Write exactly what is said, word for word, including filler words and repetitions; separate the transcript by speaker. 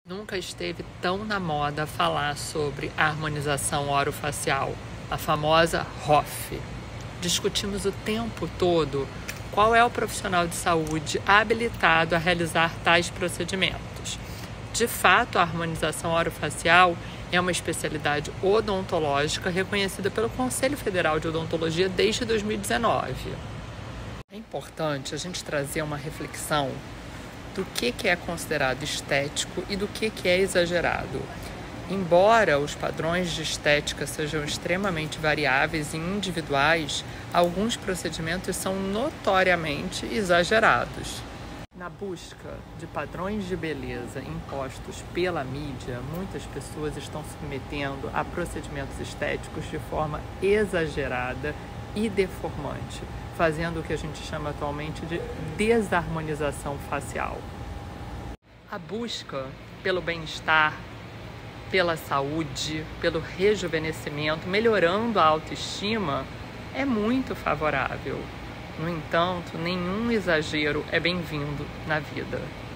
Speaker 1: Nunca esteve tão na moda falar sobre a harmonização orofacial, a famosa R O F. Discutimos o tempo todo qual é o profissional de saúde habilitado a realizar tais procedimentos. De fato, a harmonização orofacial é uma especialidade odontológica reconhecida pelo Conselho Federal de Odontologia desde dois mil e dezenove. É importante a gente trazer uma reflexão do que, que é considerado estético e do que, que é exagerado. Embora os padrões de estética sejam extremamente variáveis e individuais, alguns procedimentos são notoriamente exagerados. Na busca de padrões de beleza impostos pela mídia, muitas pessoas estão se submetendo a procedimentos estéticos de forma exagerada e deformante, fazendo o que a gente chama atualmente de desarmonização facial. A busca pelo bem-estar, pela saúde, pelo rejuvenescimento, melhorando a autoestima, é muito favorável. No entanto, nenhum exagero é bem-vindo na vida.